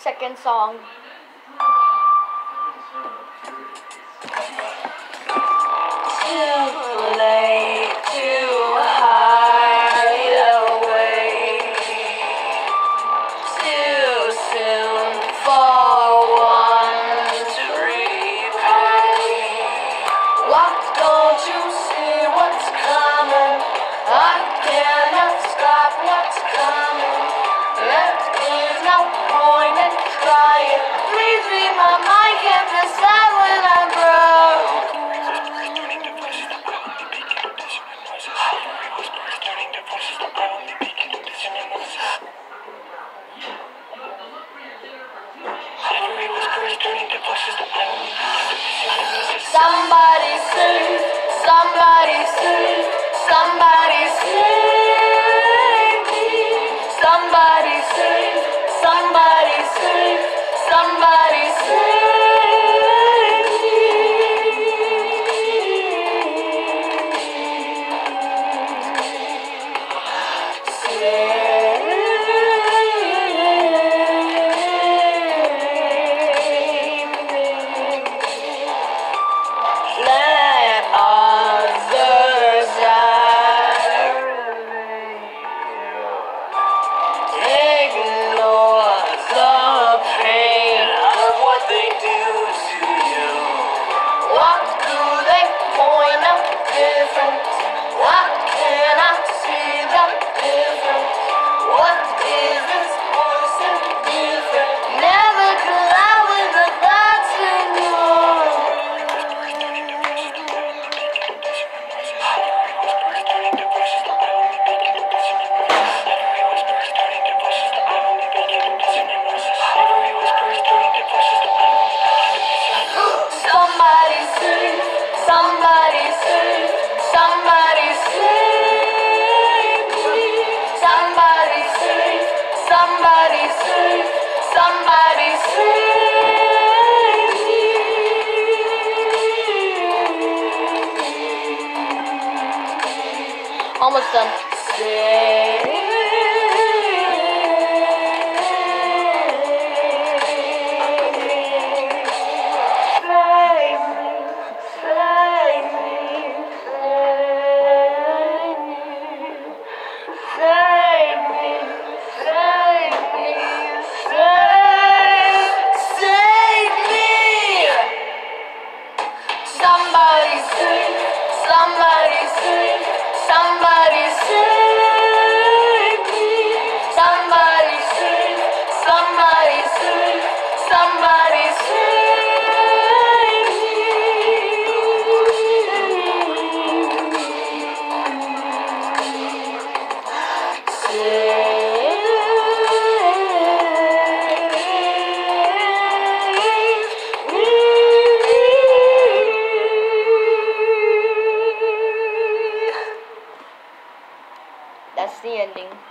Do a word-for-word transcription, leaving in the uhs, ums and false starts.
second song. Too late to hide away, too soon for one to repay. What don't you see what's coming? I cannot stop what's coming. There is no point in trying. Please read my mind, can't decide when I'm broke. Somebody save, somebody save, somebody save me. Somebody save, somebody save, somebody save me. Save me. Let others ignore the pain of what they do to you. What do they point out different? Why can't I see the difference? What is this person different? Never collide with the thoughts in you. Somebody save, somebody save, somebody save me. Somebody save, somebody save, somebody save me. Almost done. Save me. Save me, save me, save, save me. Somebody save, somebody save, somebody save me. Somebody save, somebody save, somebody save.